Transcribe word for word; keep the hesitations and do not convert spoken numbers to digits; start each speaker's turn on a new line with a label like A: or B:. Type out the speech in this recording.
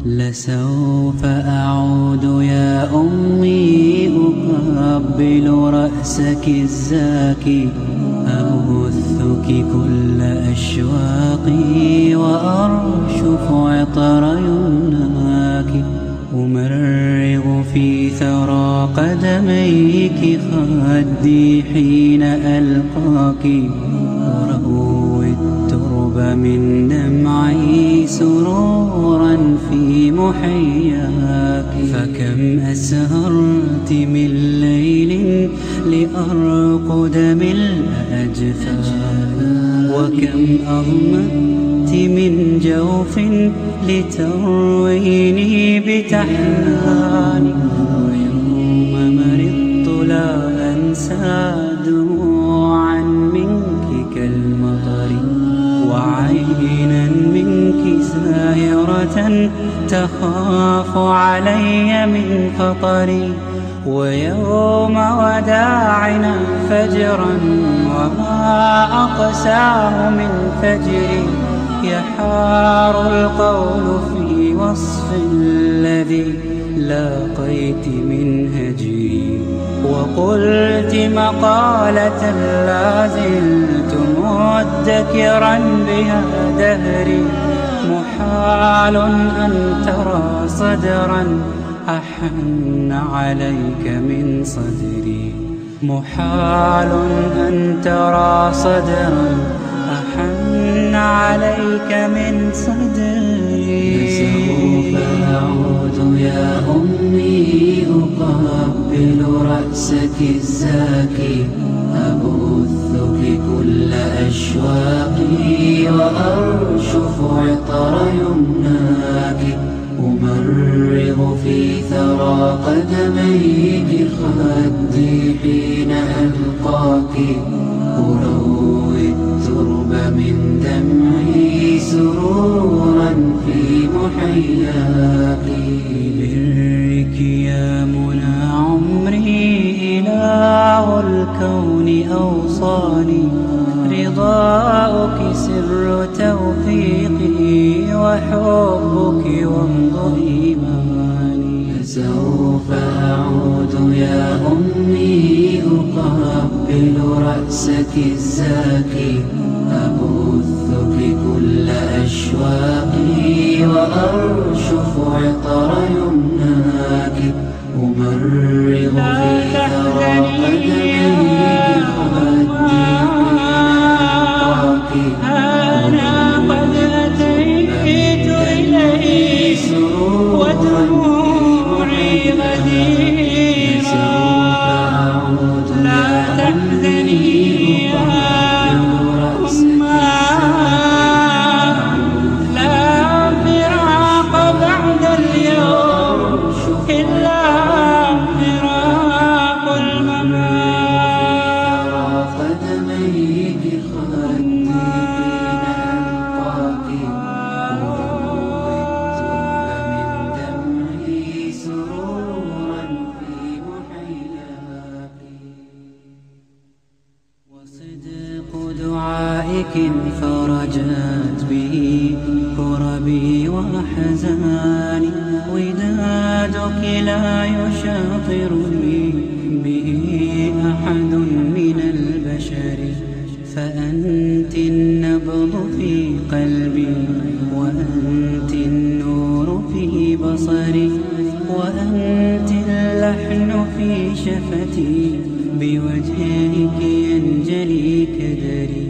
A: لسوف أعود يا أمي أقبل رأسك الزاكي، أبثك كل أشواقي وأرشف عطر يمناك، أمرغ في ثرى قدميك خدي حين ألقاك، أروي الترب من دمعي سرورا في محياك. فكم أسهرت من ليل لأرقد ملء أجفاك، وكم أغمدت من جوف لترويني بتحناني، ويوم مرضت لا أنسى دموعا منك كالمطر، وعينا منك ساهرة تخاف علي من خطري، ويوم وداعنا فجرا وما أقساه من فجري، يحار القول في وصف الذي لاقيت من هجري، وقلت مقالة لا زلت مدكرا بها دهري، محال أن ترى صدرا أحن عليك من صدري، محال أن ترى صدرا أحن عليك من صدري.
B: سوف أعود يا أمي أقبل رأسك الزاكي، أبثك كل أشواقي وأرشف عطر يمناك، أمرغ في ثرى قدميك خدي حين ألقاك، أروي الترب من دمعي سرورا في محياك.
A: برك يا منى عمري إله الكون أوصاني، رضاؤك سر توفيقي وحبك ومض إيماني.
B: سوف أعود يا أمي أقبل رأسك الزاكي، أبثك كل أشواقي وأرشف عطر يمناك، أمرغ في ثرى قدميك خدي حين ألقاك،
A: أنا قد أتيت إليك ودموعي غديرا، لا تحزني يا أمّا، لا فراق بعد اليوم إلا فراق الممات.
B: قدميك خدي حين ألقاك، أروي الترب من دمعي سرورا في محياك.
A: وصدق دعائك انفرجت به كربي وأحزاني، ودادك لا يشاطرني به أحد من البشر، فأنت النبض في قلبي، وأنت النور في بصري، وأنت اللحن في شفتي، بوجهك ينجلي كدري.